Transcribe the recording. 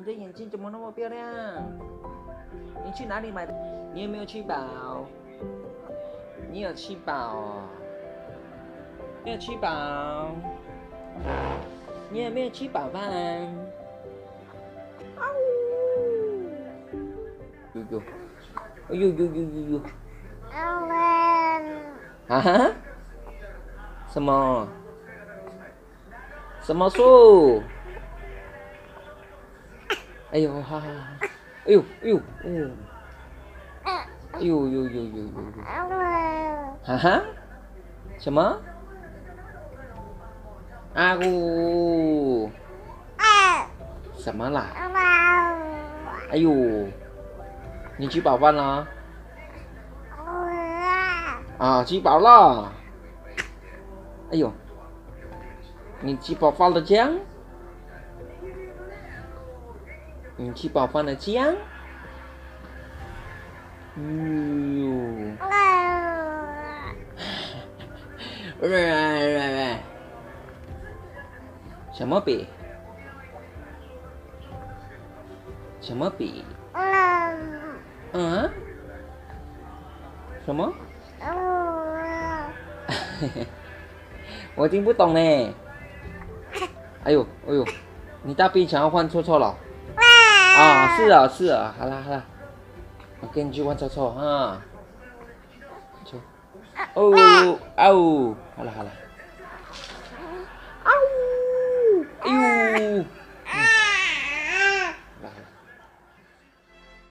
的眼睛怎么那么漂亮？你去哪里买的？你有没有吃饱？你有吃饱哦？你有吃饱？你有没有吃饱饭？啊呜！呦呦，哎呦呦呦呦呦！啊哈？什么？什么树？哎呦哈哈！哎呦哎呦哦！哎呦呦呦呦呦呦！哈哈？什么？啊呜！什么啦？哎呦！你吃饱饭了？啊，吃饱了。哎呦！你吃饱饭了酱？你吃饱饭了酱？喂，什么笔？什么笔？嗯？什么？我听不懂呢。哎呦哎呦，你大便想要换臭臭了？啊，是啊是啊，好啦好啦，我跟你去换臭臭哈。臭。哦哦，好了好了。